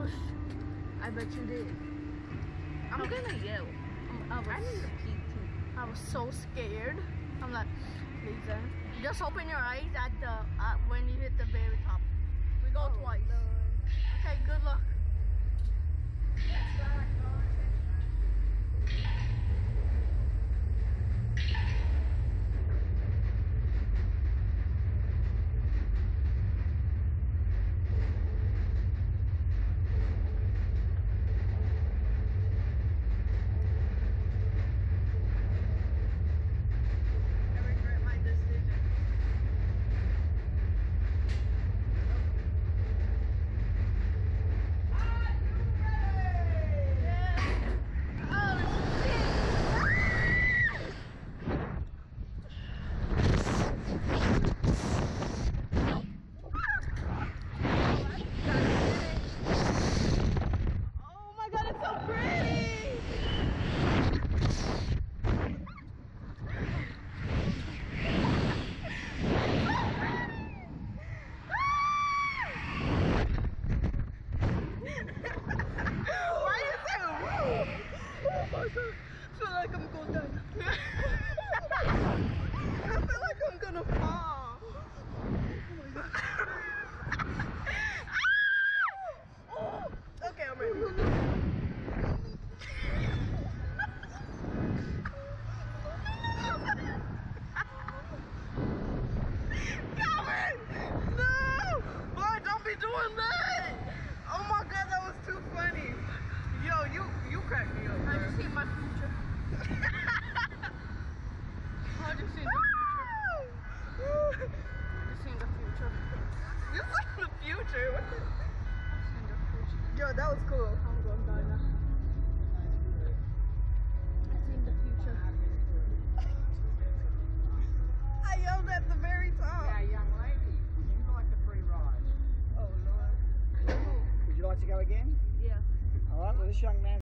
was. I bet you did. I'm gonna yell. I need to pee too. I was so scared. I'm like, Lisa, just open your eyes at the when you hit the very top. We go twice. Lord. Okay, good luck. I feel like I'm going down. I feel like I'm gonna fall. Oh my god. Oh, okay, I'm ready. Calvin! No! Boy, don't be doing that! Oh my god, that was too funny. Yo, you cracked me up. I just see my future. I just see the future. Just seen the future. You said the future. What the? I've seen the future. Yo, that was cool. I'm going to die now. I seen the future. I yelled at the very top. Yeah, young lady, would you like a free ride? Oh Lord. Would you like to go again? Yeah. All right, well, this young man